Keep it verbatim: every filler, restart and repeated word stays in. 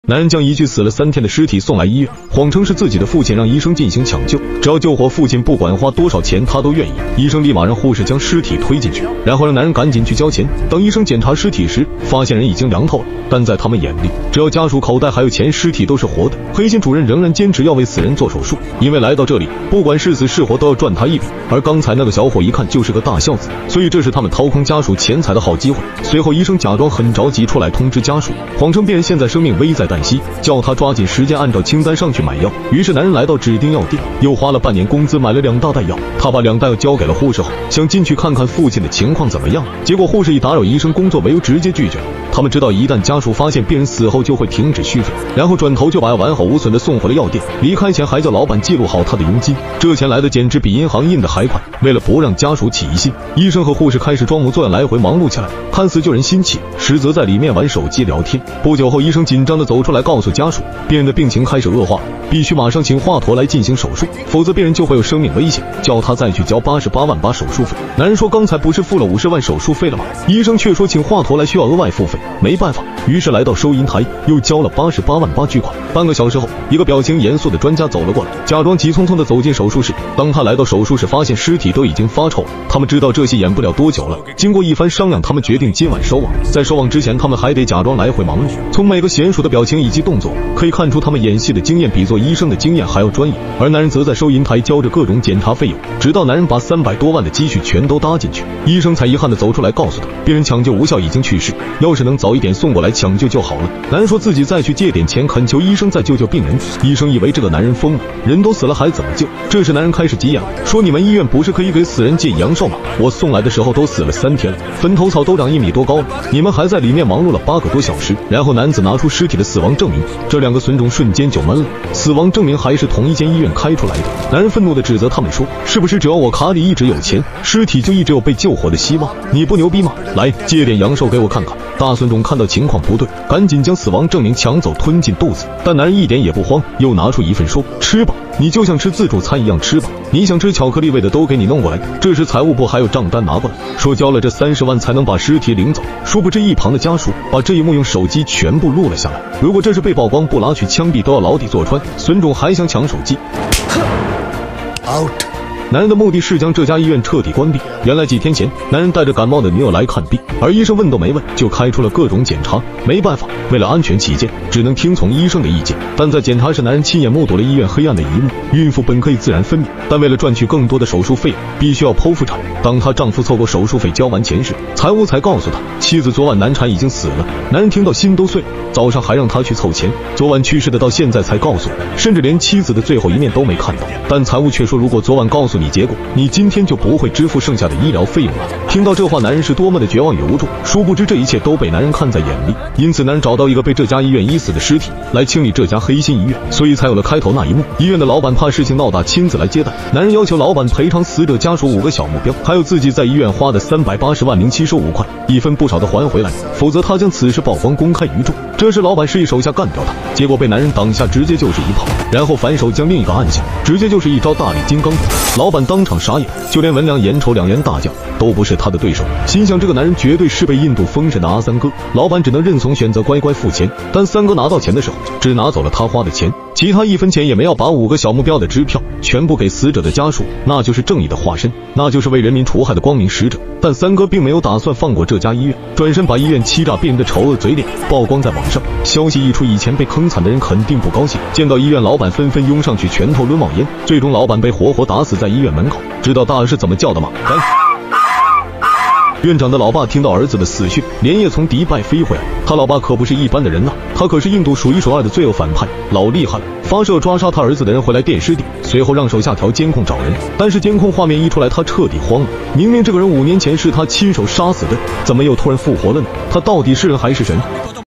男人将一具死了三天的尸体送来医院，谎称是自己的父亲，让医生进行抢救，只要救活父亲，不管花多少钱他都愿意。医生立马让护士将尸体推进去，然后让男人赶紧去交钱。当医生检查尸体时，发现人已经凉透了，但在他们眼里，只要家属口袋还有钱，尸体都是活的。黑心主任仍然坚持要为死人做手术，因为来到这里，不管是死是活都要赚他一笔。而刚才那个小伙一看就是个大孝子，所以这是他们掏空家属钱财的好机会。随后医生假装很着急出来通知家属，谎称病人现在生命危在旦夕，叫他抓紧时间按照清单上去买药。于是男人来到指定药店，又花了半年工资买了两大袋药。他把两袋药交给了护士后，想进去看看父亲的情况怎么样。结果护士以打扰医生工作为由直接拒绝了。他们知道一旦家属发现病人死后就会停止续费，然后转头就把药完好无损的送回了药店。离开前还叫老板记录好他的佣金，这钱来的简直比银行印的还快。为了不让家属起疑心，医生和护士开始装模作样来回忙碌起来，看似救人心切，实则在里面玩手机聊天。不久后，医生紧张地走出来告诉家属，病人的病情开始恶化，必须马上请华佗来进行手术，否则病人就会有生命危险，叫他再去交八十八万八手术费。男人说刚才不是付了五十万手术费了吗？医生却说请华佗来需要额外付费，没办法，于是来到收银台又交了八十八万八巨款。半个小时后，一个表情严肃的专家走了过来，假装急匆匆地走进手术室。当他来到手术室，发现尸体都已经发臭了。他们知道这戏演不了多久了，经过一番商量，他们决定今晚收网。在收网之前，他们还得假装来回忙碌。从每个娴熟的表情以及动作，可以看出他们演戏的经验比做医生的经验还要专业。而男人则在收银台交着各种检查费用，直到男人把三百多万的积蓄全都搭进去，医生才遗憾地走出来告诉他，病人抢救无效，已经去世，要是能早一点送过来抢救就好了。男人说自己再去借点钱，恳求医生再救救病人。医生以为这个男人疯了，人都死了还怎么救？这时男人开始急眼了，说你们医院不是可以给死人借阳寿吗？我送来的时候都死了三天了，坟头草都长一米多高了，你们还在里面忙碌了八个多小时。然后男子拿出尸体的死亡证明，这两个损种瞬间就闷了。死亡证明还是同一间医院开出来的。男人愤怒地指责他们说，是不是只要我卡里一直有钱，尸体就一直有被救活的希望？你不牛逼吗？来借点阳寿给我看看。大孙种看到情况不对，赶紧将死亡证明抢走吞进肚子，但男人一点也不慌，又拿出一份说，吃吧，你就像吃自助餐一样吃吧，你想吃巧克力味的都给你弄过来。这时财务部还有账单拿过来，说交了这三十万才能把尸体领走。殊不知一旁的家属把这一幕用手机全部录了下来，如果这是被曝光，不拉去枪毙都要牢底坐穿。孙种还想抢手机，out。男人的目的是将这家医院彻底关闭。原来几天前，男人带着感冒的女友来看病，而医生问都没问就开出了各种检查。没办法，为了安全起见，只能听从医生的意见。但在检查时，男人亲眼目睹了医院黑暗的一幕。孕妇本可以自然分娩，但为了赚取更多的手术费，必须要剖腹产。当她丈夫凑够手术费交完钱时，财务才告诉她，妻子昨晚难产已经死了。男人听到心都碎了，早上还让他去凑钱，昨晚去世的到现在才告诉我，甚至连妻子的最后一面都没看到。但财务却说，如果昨晚告诉你结果，你今天就不会支付剩下的医疗费用了。听到这话，男人是多么的绝望与无助，殊不知这一切都被男人看在眼里。因此男人找到一个被这家医院医死的尸体来清理这家黑心医院，所以才有了开头那一幕。医院的老板怕事情闹大，亲自来接待。男人要求老板赔偿死者家属五个小目标，还有自己在医院花的三百八十万零七十五块，一分不少的还回来，否则他将此事曝光公开于众。这时老板示意手下干掉他，结果被男人挡下，直接就是一炮，然后反手将另一个按下，直接就是一招大力金刚掌。老板当场傻眼，就连文良、眼瞅两员大将都不是他的对手，心想这个男人绝对是被印度封神的阿三哥。老板只能认怂，选择乖乖付钱。但三哥拿到钱的时候，只拿走了他花的钱，其他一分钱也没要，把五个小目标的支票全部给死者的家属，那就是正义的化身，那就是为人民除害的光明使者。但三哥并没有打算放过这家医院，转身把医院欺诈病人的丑恶嘴脸曝光在网上。消息一出，以前被坑惨的人肯定不高兴，见到医院老板纷纷拥上去拳头抡冒烟，最终老板被活活打死在医院门口。知道大儿是怎么叫的吗？干！院长的老爸听到儿子的死讯，连夜从迪拜飞回来。他老爸可不是一般的人呐，他可是印度数一数二的罪恶反派，老厉害了。发射抓杀他儿子的人回来垫尸地，随后让手下调监控找人。但是监控画面一出来，他彻底慌了。明明这个人五年前是他亲手杀死的，怎么又突然复活了呢？他到底是人还是神？